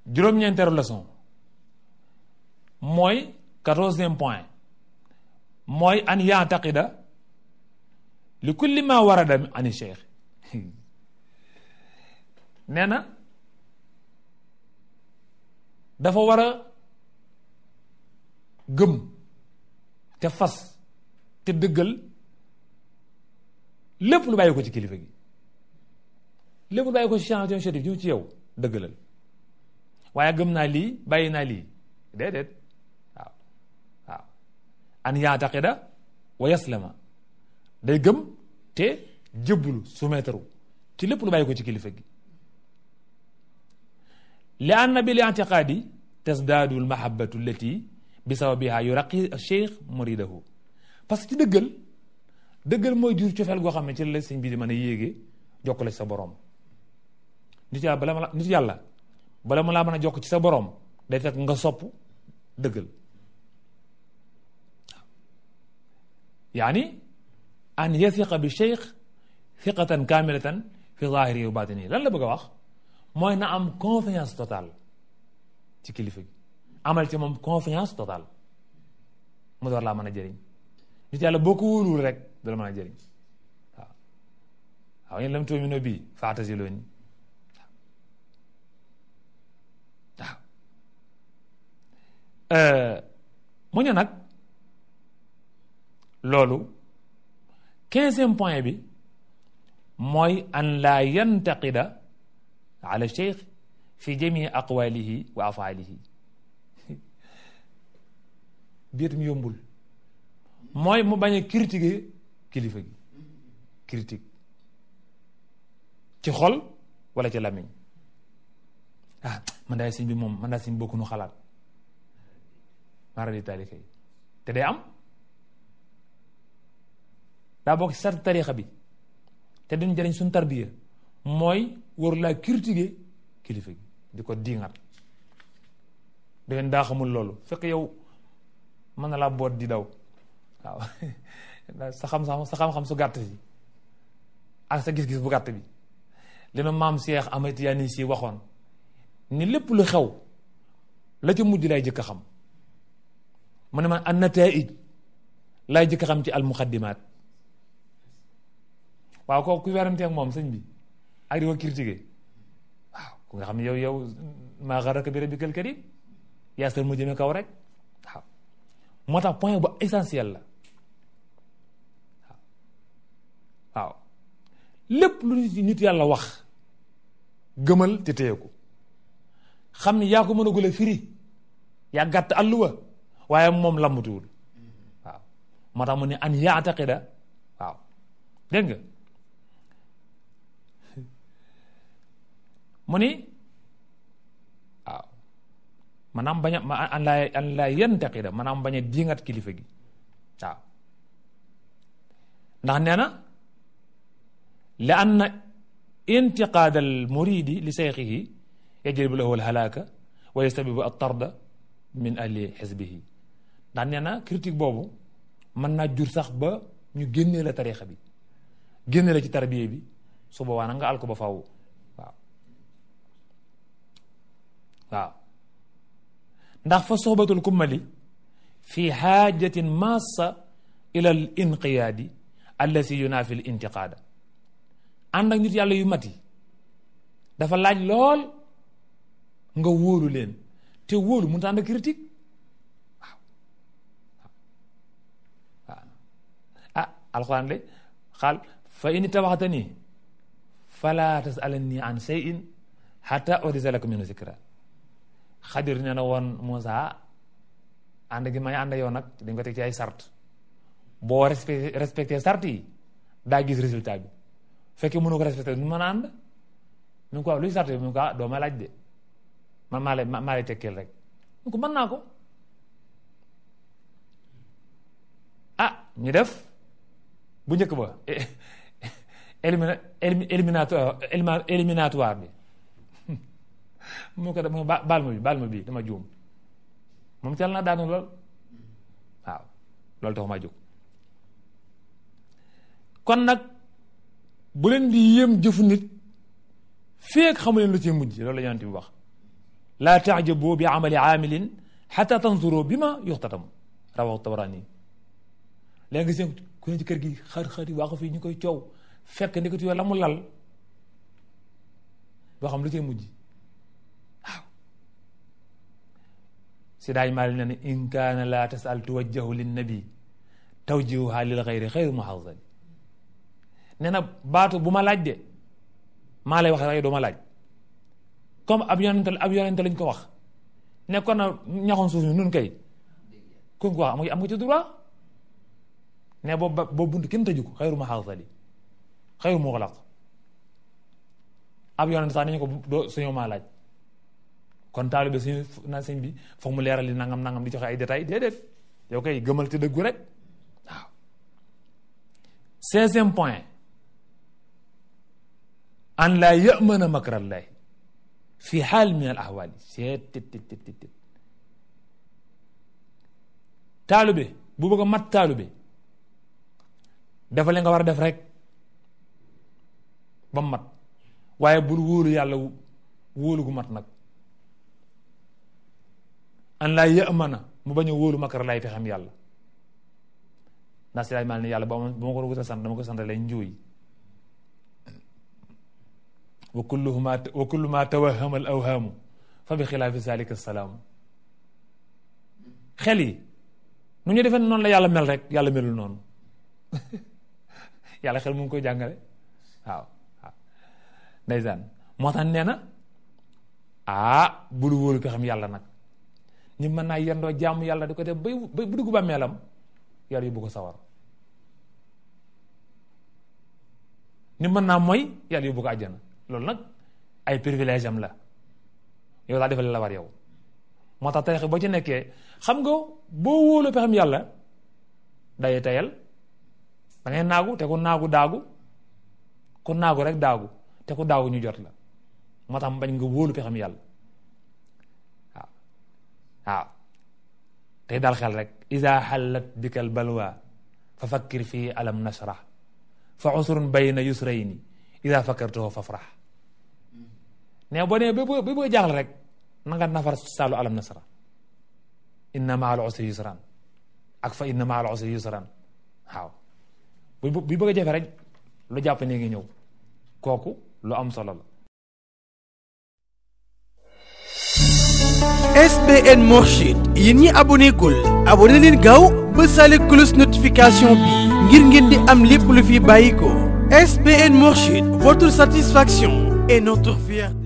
juróom-ñeenteelu leçon mooy 14e point mooy an yaataqida li kulli ma warada ani cheikh nee na dafa war a gëm te fas te dëggal lépp lu bàyyi ko ci kilifa gi lépp lu bàyyi ko ci chantion chérif ñëw ci yow dëggalal waaye gëm naa lii bàyyi naa lii déedéet waaw waaw an yaataqida wa yaslama day gëm te jëbbulu soumettre ci lépp lu bàyyi ko ci kilifa gi li anna bil i'tiqaadi tasdaadu al mahabbatu allati bi sababiha yuraqi cheikh muridahu parce que ci dëggal mooy jur cofeel goo xam ne ci la sëñ bi di mën a yéege jokkale ci sa borom nit yàlla bala ma laa mën a jokk ci sa borom day fekk nga sopp dëggal yaani an yathiqa bi cheikh thiqatan kamilatan fi zahiri wa batini lan la bëgg a wax mooy na am confiance totale ci kilifa gi amal ci moom confiance totale mu door laa mën a jëriñ nit yàlla boo ko wóoluwul rek dala mën a jëriñ waaw waaw yéen lam tu'minu bii fa'taziluuni waaw mu ñu nag loolu 15e point bi mooy an laa yantaqida ala cheikh fi jamii aqwalihi wa afaalihi biitam yombul mooy mu bañ a critiquer kilifa gi critique ci xol wala ci làmmiñ man daay sëñ bi moom man daal sëñ bi bokku nu xalaat mara di taali kay te day am daa bokk ci sarti tariixa bi te duñ jëriñ suñ tarbiya mooy waru laa critiquer kilifa gi di ko diingat da ngeen daa xamul loolu fekk yow mën na laa boot di daw waaw sa xam-xam su gàtt si ak sa gis-gis bu gàtt bi li ma maam Cheikh Ahmed Tidiane Sy waxoon ni lépp lu xew la ca mujj lay jëkk a xam mu ne man an nataa'ij lay jëkk a xam ci al muqaddimaat waaw kooku ku weranteeg moom sëñ bi ak di ko critiquer waaw ku nga xam ne yow maa gharraka bi rabbikal karim yaa sër mu jëme kaw rek waaw moo tax point bu essentiel la waaw lépp lu nit yàlla wax gëmal te téye ko xam ni yaa ko mën a gule firi yaa gàtt àlluwa waaye moom lammutuwul waaw moo tax mu ne an yaataqida waaw dégg nga mu ni waaw maanaam bañ a an laa yantaqida maanaam bañ a diingat kilifa gi waaw ndax nee na li anna intiqaad al muridi li seyxihi yajribu lahu al halaaka wa yastabibu at tarda min ahli xisbihi ndax nee na critique boobu mën naa jur sax ba ñu génnee la tariixa bi génne la ci tarbiya bi su boobaa nag nga al ko ba faw waaw waaw ndax fa sohbatul kummali fi xaajatin massa ila al inqiyaadi allati yunaafi al intiqaada ànd ak nit yàlla yu mat yi dafa laaj lool nga wóolu leen te wóolu mënut a ànd ak critique waaw waaw alxuraan de xaal fa in tabaxtani fala tasalni an shay'in hatta uhdisa laka minhu zikra Xadir nee na woon Moussa ànd gi may ànd yow nag dañ ko teg ci ay sart boo respecté sart yi daa gis résultat bi fekkee mënu ko respecté nu mën a ànd mu ko luy sart bi mu ko doo ma laaj de man maa lay tekkeel rek mu ko mën naa ko ñu def bu njëkk ba éliminatoire bi mu ko def baal ma bi dama juum moom cal na daanu lool waaw loolu tax maa jóg kon nag bu leen di yéem jëfu nit feek xamu leen lu ci mujj loolu la yonent bi wax laa tajabu bi amali aamilin xata tanzuru bi ma yuxtatam rawahu Tabarani. léegi nga seen ku ne ci kër gi xar-xar yi waa ko fii ñu koy coow fekk ndekati yoo la mu lal boo xam lu cee mujj waaw si daaj maa li ne in kaana laa tasal tuwajjahu linnabi tawjihuha lil xayri xayru muhazzali nee na baatu bu ma laaj de maa lay wax rek doo ma laaj comme ab yonente lañ ko wax nekkoon na ñaxoon suuf mi nun kay kon ko wax am nga ci droit ne boobu bunt kenn tëju ko xayru muhazzali xayru muxlaq ab yonente sax nañu ko doo suñu maa laaj kon taalibe suñu na sëñ bi foog mu leeral li nangam di joxe ay détails déedéet yow kay gëmal te dëggu rek waaw 16e point an laa yamana makrallahi fi xaal min al ahwali tt taalibe bu bëgg a mat taalibe dafa li nga war a def rek ba mat waaye bul wóolu yàlla wóolu gu mat nag an laa yamana mu bañ a wóolu makrallahi fi xam yàlla ndax si laaj maa ne yàlla ba ma ko wut a sant dama ko sant lay njuuy wa kullu ma tawahama al awhaamu fa bi xilaafi zalika salaamu xel yi nu ñu defee noonu la yàlla mel rek yàlla melul noonu yàlla xel mu ngi koy jàngale waaw ndeysaan moo tax nee na bul wóolu ko xam yàlla nag ñu mën naa yendoo jaamu yàlla di ko def bay bu dugg bàmmeelam yàlla yóbbu ko sawar ni mën naa mooy yàlla yóbbu ko àjjana loolu nag ay privilège am la yow daa defal la war yow moo tax tarixa boo ci nekkee xam nga boo wóolu pexem yàlla day tayal da ngay naagu te ku naagu daagu ku naagu rek daagu te ku daagu ñu jot la moo tax bañ nga wóolu pexem yàlla waaw tey daal xel rek iza xallat bikal balwa fa fakkir fii alam nashrah fa usrun bayna yusrayni ida fakkartuhu fafrah ne boo nee ba boo jaaxle rek na nga nafar saalu alam nasra inna maa al usri yusran ak fa inna maa al usri yusran waaw bu bëgg a jafe rek lu jàpp ne ngi ñëw kooku lu am solo la. SBN Mourchid yéen ñi abonné gul abonné leen gaaw ba sale cloche notification bi ngir ngeen di am lépp lu fi bàyyi ko. SBN Mourchid, votre satisfaction est notre fierté.